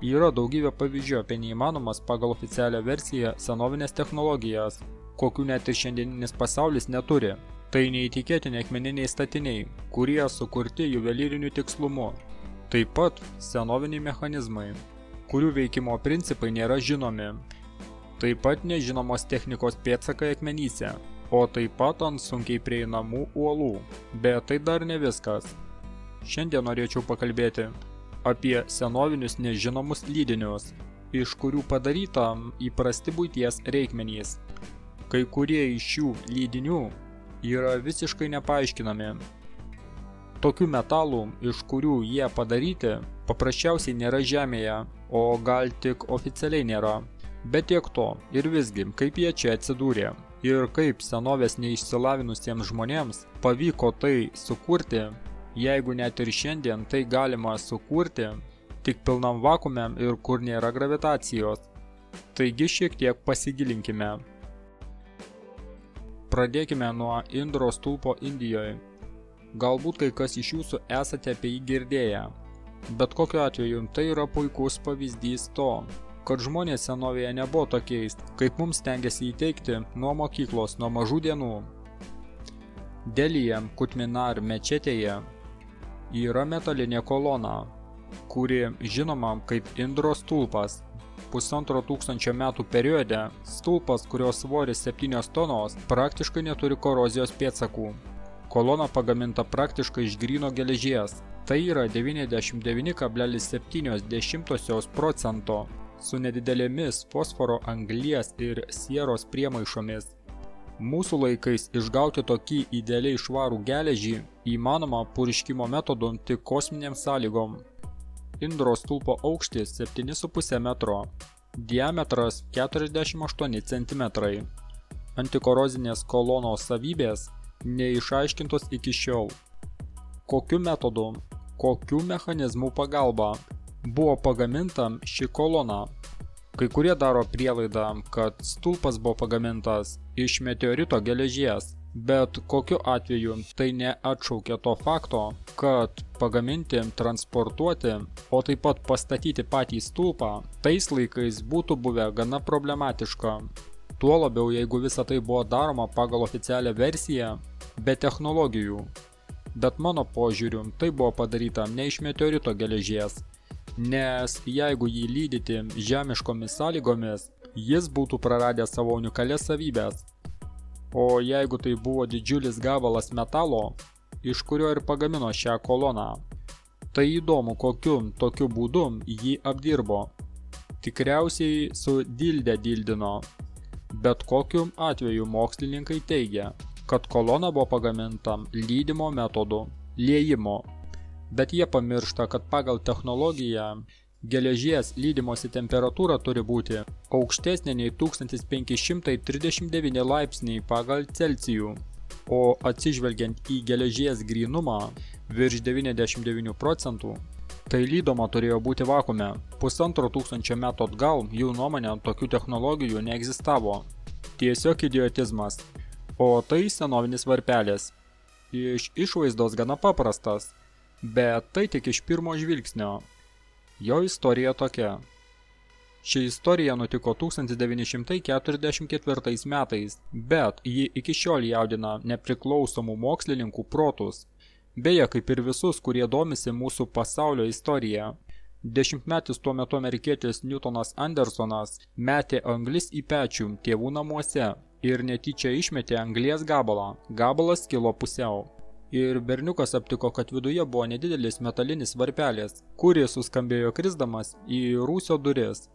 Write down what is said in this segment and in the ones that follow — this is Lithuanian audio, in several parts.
Yra daugybė pavyzdžių apie neįmanomas pagal oficialią versiją senovinės technologijas, kokių net ir šiandieninis pasaulis neturi. Tai neįtikėtini akmeniniai statiniai, kurie sukurti juvelyriniu tikslumu. Taip pat senoviniai mechanizmai, kurių veikimo principai nėra žinomi. Taip pat nežinomos technikos pėdsakai akmenyse, o taip pat ant sunkiai prieinamų uolų. Bet tai dar ne viskas. Šiandien norėčiau pakalbėti apie senovinius nežinomus lydinius, iš kurių padaryta įprasti buities reikmenys. Kai kurie iš šių lydinių yra visiškai nepaaiškinami. Tokių metalų, iš kurių jie padaryti, paprasčiausiai nėra žemėje, o gal tik oficialiai nėra. Bet tiek to, ir visgi, kaip jie čia atsidūrė, ir kaip senovės neišsilavinusiems žmonėms pavyko tai sukurti, jeigu net ir šiandien tai galima sukurti tik pilnam vakuume ir kur nėra gravitacijos. Taigi šiek tiek pasigilinkime. Pradėkime nuo Indro stulpo Indijoje. Galbūt kai kas iš jūsų esate apie jį girdėję, bet kokiu atveju tai yra puikus pavyzdys to, kad žmonės senovėje nebuvo tokiais, kaip mums stengiasi įteikti nuo mokyklos, nuo mažų dienų. Delyje Kutminar mečetėje yra metalinė kolona, kuri žinoma kaip Indro stulpas. 1500 metų periode stulpas, kurio svoris 7 tonos, praktiškai neturi korozijos pėdsakų. Kolona pagaminta praktiškai iš gryno geležies. Tai yra 99,7% su nedidelėmis fosforo, anglies ir sieros priemaišomis. Mūsų laikais išgauti tokį idealiai švarų geležį įmanoma purškimo metodu tik kosminėms sąlygom. Indro stulpo aukštis 7,5 metro, diametras 48 cm. Antikorozinės kolonos savybės neišaiškintos iki šiol. Kokiu metodu, kokių mechanizmų pagalba buvo pagaminta ši kolona? Kai kurie daro prielaidą, kad stulpas buvo pagamintas iš meteorito geležies, bet kokiu atveju tai neatšaukia to fakto, kad pagaminti, transportuoti, o taip pat pastatyti patį stulpą tais laikais būtų buvę gana problematiška. Tuo labiau, jeigu visa tai buvo daroma pagal oficialią versiją, be technologijų. Bet mano požiūriu, tai buvo padaryta ne iš meteorito geležies, nes jeigu jį lydyti žemiškomis sąlygomis, jis būtų praradęs savo unikalias savybės. O jeigu tai buvo didžiulis gabalas metalo, iš kurio ir pagamino šią koloną, tai įdomu, kokiu tokiu būdu jį apdirbo. Tikriausiai su dilde dildino. Bet kokiu atveju mokslininkai teigia, kad kolona buvo pagaminta lydimo metodu, liejimo. Bet jie pamiršta, kad pagal technologiją geležies lydimosi temperatūra turi būti aukštesnė nei 1539 laipsniai pagal Celcijų, o atsižvelgiant į geležies grynumą virš 99%, tai lydoma turėjo būti vakuume. 1500 metų atgal, jų nuomonė, tokių technologijų neegzistavo. Tiesiog idiotizmas. O tai senovinis varpelis. Iš išvaizdos gana paprastas, bet tai tik iš pirmo žvilgsnio. Jo istorija tokia. Ši istorija nutiko 1944 metais, bet ji iki šiol jaudina nepriklausomų mokslininkų protus. Beje, kaip ir visus, kurie domisi mūsų pasaulio istorija. 10-metis tuo metu amerikietis Newtonas Andersonas metė anglis į pečių tėvų namuose ir netyčia išmetė anglies gabalą. Gabalas kilo pusiau. Ir berniukas aptiko, kad viduje buvo nedidelis metalinis varpelis, kuris suskambėjo krisdamas į rūsio duris.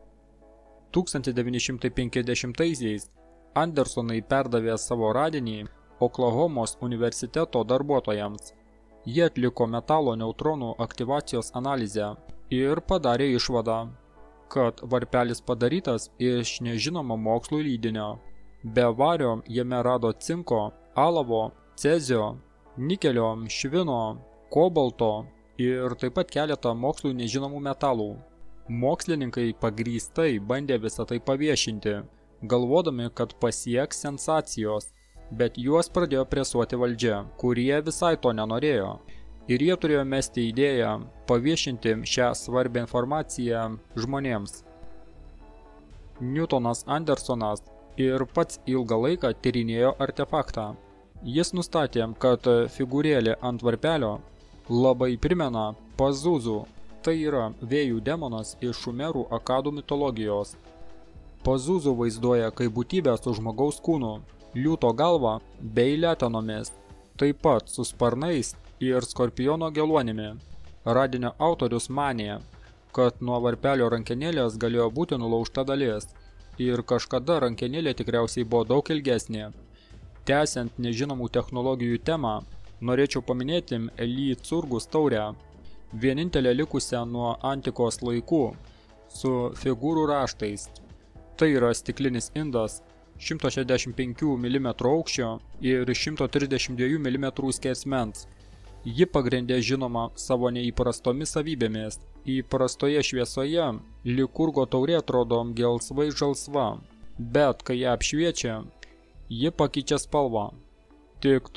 1950-aisiais Andersonai perdavė savo radinį Oklahomos universiteto darbuotojams. Jie atliko metalo neutronų aktyvacijos analizę ir padarė išvadą, kad varpelis padarytas iš nežinomo mokslų lydinio. Be vario jame rado cinko, alavo, cezio, nikelio, švino, kobalto ir taip pat keletą mokslui nežinomų metalų. Mokslininkai pagrįstai bandė visą tai paviešinti, galvodami, kad pasieks sensacijos, bet juos pradėjo presuoti valdžia, kurie visai to nenorėjo. Ir jie turėjo mesti idėją paviešinti šią svarbią informaciją žmonėms. Newtonas Andersonas ir pats ilgą laiką tyrinėjo artefaktą. Jis nustatė, kad figūrėlė ant varpelio labai primena Pazuzų, tai yra vėjų demonas iš šumerų akadų mitologijos. Pazuzų vaizduoja kaip būtybę su žmogaus kūnu, liūto galva bei letenomis, taip pat su sparnais ir skorpiono geluonimi. Radinio autorius manė, kad nuo varpelio rankenėlės galėjo būti nulaužta dalis ir kažkada rankenėlė tikriausiai buvo daug ilgesnė. Tęsiant nežinomų technologijų temą, norėčiau paminėti Lycurgus taurę, vienintelę likusią nuo antikos laikų, su figūrų raštais. Tai yra stiklinis indas 165 mm aukščio ir 132 mm skersmens. Ji pagrindė žinoma savo neįprastomis savybėmis. Įprastoje šviesoje Lycurgo taurė atrodo gelsvai žalsva, bet kai ją apšviečia, ji pakeičia spalvą. Tik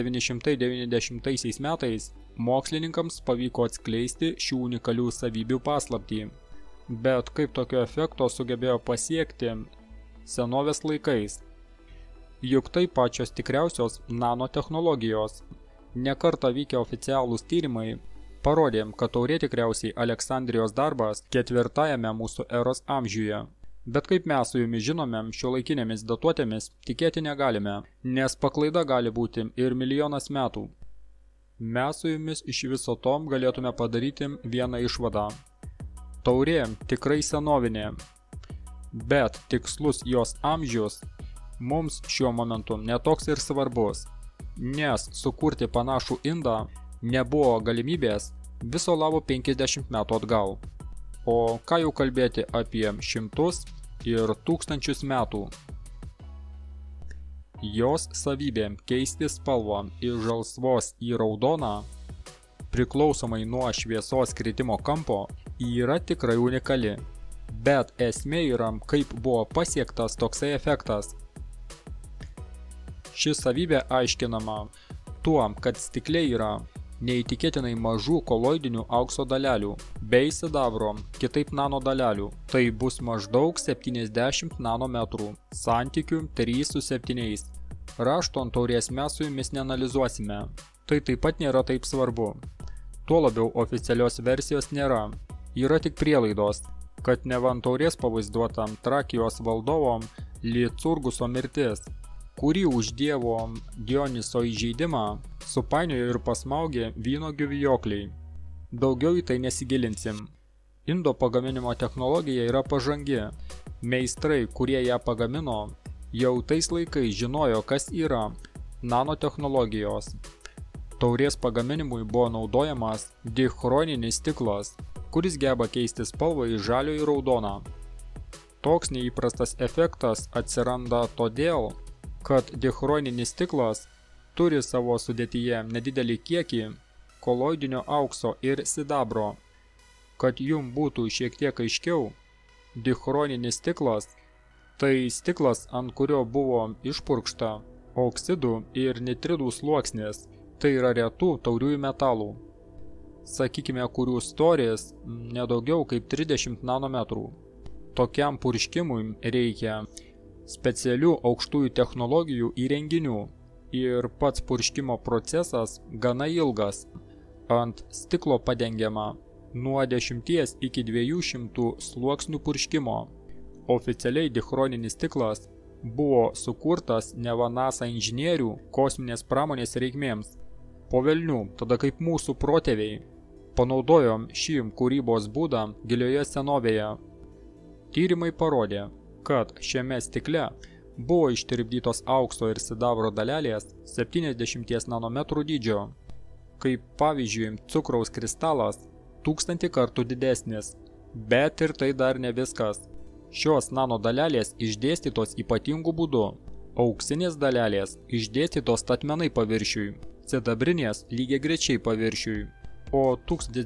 1990 metais mokslininkams pavyko atskleisti šių unikalių savybių paslaptį. Bet kaip tokio efekto sugebėjo pasiekti senovės laikais? Juk tai pačios tikriausios nanotechnologijos. Nekartą vykę oficialūs tyrimai parodė, kad taurė tikriausiai Aleksandrijos darbas 4-ajame mūsų eros amžiuje. Bet kaip mes su jumis žinome, šiuolaikinėmis datuotėmis tikėti negalime, nes paklaida gali būti ir milijonas metų. Mes su jumis iš viso tom galėtume padaryti vieną išvadą. Taurė tikrai senovinė, bet tikslus jos amžius mums šiuo momentu netoks ir svarbus, nes sukurti panašų indą nebuvo galimybės viso labo 50 metų atgal. O ką jau kalbėti apie šimtus ir tūkstančius metų. Jos savybė keisti spalvą iš žalsvos į raudoną, priklausomai nuo šviesos kritimo kampo, yra tikrai unikali. Bet esmė yra, kaip buvo pasiektas toksai efektas. Ši savybė aiškinama tuo, kad stikle yra neįtikėtinai mažų koloidinių aukso dalelių bei sidabro, kitaip nano dalelių. Tai bus maždaug 70 nanometrų, santykių 3:7. Rašto ant taurės mes su jumis neanalizuosime. Tai taip pat nėra taip svarbu. Tuo labiau oficialios versijos nėra. Yra tik prielaidos, kad neva ant taurės pavaizduotam Trakijos valdovom Lycurguso mirtis, kurį už dievo Dioniso įžeidimą supainiojo ir pasmaugė vynuogių vijokliai. Daugiau į tai nesigilinsim. Indo pagaminimo technologija yra pažangi. Meistrai, kurie ją pagamino, jau tais laikais žinojo, kas yra nanotechnologijos. Taurės pagaminimui buvo naudojamas dichroninis stiklas, kuris geba keisti spalvą iš žalio į raudoną. Toks neįprastas efektas atsiranda todėl, kad dichroninis stiklas turi savo sudėtyje nedidelį kiekį koloidinio aukso ir sidabro. Kad jum būtų šiek tiek aiškiau, dichroninis stiklas – tai stiklas, ant kurio buvo išpurkšta oksidų ir nitridų sluoksnis, tai yra retų tauriųjų metalų. Sakykime, kurių storis nedaugiau kaip 30 nanometrų. Tokiam purškimui reikia specialių aukštųjų technologijų įrenginių ir pats purškimo procesas gana ilgas. Ant stiklo padengiama nuo 10 iki 200 sluoksnių purškimo. Oficialiai dichroninis stiklas buvo sukurtas neva NASA inžinierių kosminės pramonės reikmėms. Po velnių, tada kaip mūsų protėviai, panaudojom šį kūrybos būdą gilioje senovėje. Tyrimai parodė, kad šiame stikle buvo ištirpdytos aukso ir sidabro dalelės 70 nanometrų dydžio, kaip pavyzdžiui cukraus kristalas 1000 kartų didesnis. Bet ir tai dar ne viskas. Šios nano dalelės išdėstytos ypatingų būdu. Auksinės dalelės išdėstytos statmenai paviršiui, sidabrinės lygiagrečiai paviršiui. O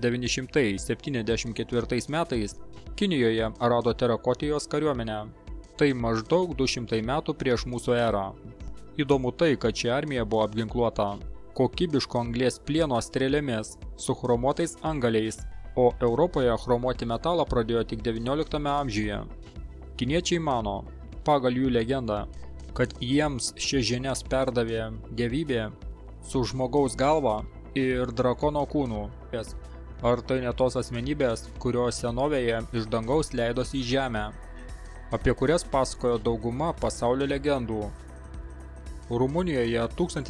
1974 metais Kinijoje rado Terakotijos kariuomenę. Tai maždaug 200 metų prieš mūsų erą. Įdomu tai, kad ši armija buvo apginkluota kokybiško anglies plieno strėlėmis su chromuotais antgaliais, o Europoje chromuoti metalą pradėjo tik XIX amžiuje. Kiniečiai mano, pagal jų legendą, kad jiems šias žinias perdavė gyvybė su žmogaus galva ir drakono kūnu. Ar tai ne tos asmenybės, kurios senovėje iš dangaus leidosi į žemę, apie kurias pasakojo dauguma pasaulio legendų. Rumunijoje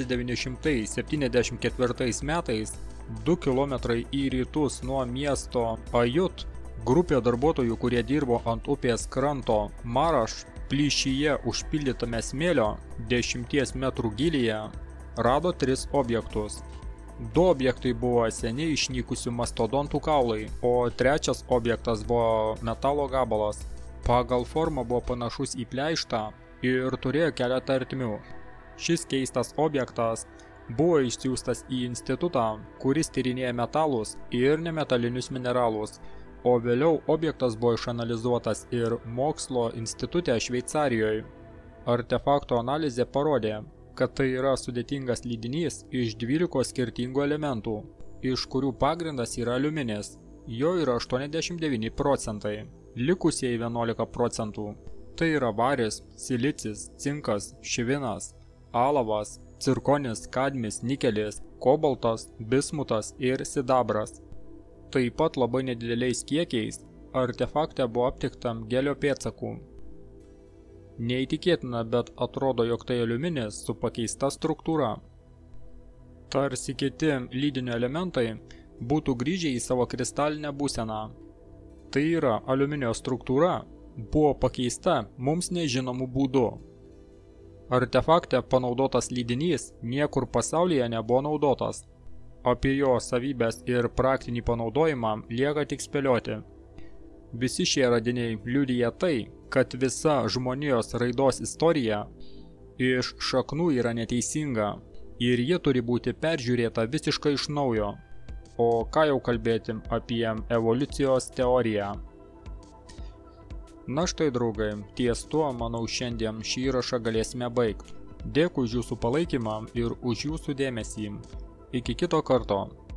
1974 metais 2 km į rytus nuo miesto Ajut grupė darbuotojų, kurie dirbo ant upės kranto Maraš, plyšyje užpildytame smėlio 10 metrų gylyje, rado 3 objektus. 2 objektai buvo seniai išnykusių mastodontų kaulai, o 3 objektas buvo metalo gabalas. Pagal formą buvo panašus į pleištą ir turėjo keletą ertmių. Šis keistas objektas buvo išsiųstas į institutą, kuris tyrinėja metalus ir nemetalinius mineralus, o vėliau objektas buvo išanalizuotas ir mokslo institute Šveicarijoje. Artefakto analizė parodė, kad tai yra sudėtingas lydinys iš 12 skirtingų elementų, iš kurių pagrindas yra aliuminis. Jo yra 89%, likusieji 11%. Tai yra varis, silicis, cinkas, švinas, alavas, cirkonis, kadmis, nikelis, kobaltas, bismutas ir sidabras. Taip pat labai nedideliais kiekiais artefakte buvo aptikta gelio pėdsakų. Neįtikėtina, bet atrodo, jog tai aliuminis su pakeista struktūra. Tarsi kiti lydinio elementai būtų grįžę į savo kristalinę būseną. Tai yra, aliuminio struktūra buvo pakeista mums nežinomų būdų. Artefakte panaudotas lydinys niekur pasaulyje nebuvo naudotas. Apie jo savybės ir praktinį panaudojimą lieka tik spėlioti. Visi šie radiniai liudija tai, kad visa žmonijos raidos istorija iš šaknų yra neteisinga ir ji turi būti peržiūrėta visiškai iš naujo. O ką jau kalbėti apie evoliucijos teoriją. Na štai, draugai, ties tuo, manau, šiandien šį įrašą galėsime baigti. Dėkui už jūsų palaikymą ir už jūsų dėmesį. Iki kito karto.